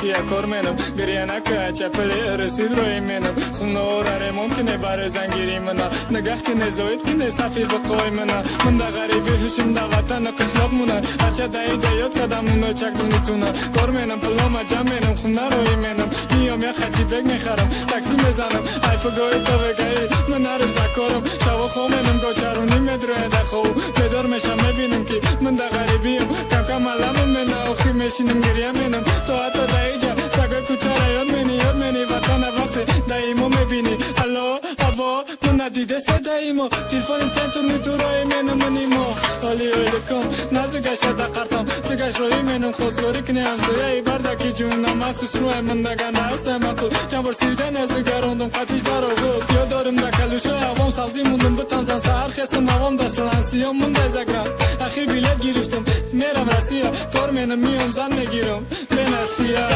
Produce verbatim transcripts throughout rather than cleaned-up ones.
چیه کار منم گریه نکه چپل رسید روی منم خونه آره ممکنه برای زنگیری منه نگه که نزاید که نصفی بقای منه من در غریبی هشم در وطن قشلاق مونه اچه دایی جایات کدم اونو چک دونیتونه کار منم پلام جمع منم خونه روی منم میام یه خچی بگ میخرم تاکسی میزنم ای پگاهی تو بگایی من نروش دکارم شوا خواه منم گو چرونی مدروی دخو بدار میشم میبینم که من در غریبیم کم کم علمم منه آخی میشینم گریه منم تو حتی دایی جا سگای کچاره یاد منی یاد منی وطن وقت داییمو میبینی الو هوا من ندیده صداییمو تلفون چند نیتورای منم منیمو حالی اویلکم نازو گشت دقرتم سگش روی منم خوزگاری کنی همسایه ای بردکی جونم من خوش روی من نگنده هستم اکل چند بار سیردن ازو گروندم قطیش دارو گل یا دارم دکلوشو هوام سبزی موندم بتم زن سهر خستم هوام داشت لنسیام مونده زگرم اخیر بیلت گیرفتم میرم رسیه کار منم میام زن میگیرم بنسیه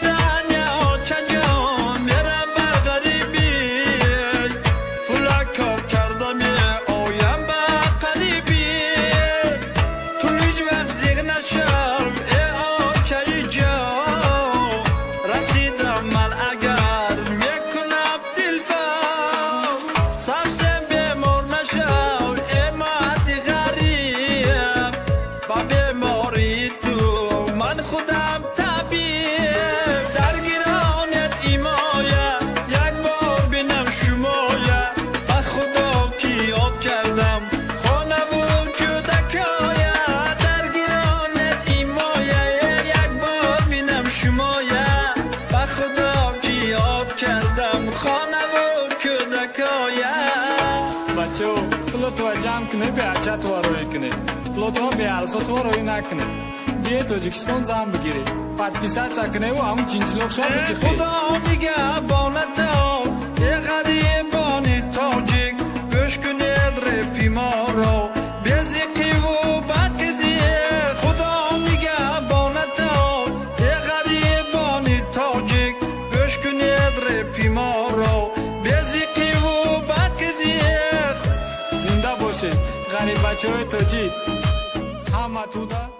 پلوتو جمع کنه به اچت واروی کنه پلوتو به ارزات واروی نکنه بیه توجیکستان زن بگیره پد پیست سکنه و همون جنجلوک شا بچه خیلی خدا میگه بانتا یه غریبانی تاجیک گوش کنید رپی ما رو بیزیقی و بدگزیه خدا میگه بانتا یه غریبانی تاجیک گوش کنید رپی ما رو بیزیقی و بدگزیه غریب بچه های تاجی همه تو ده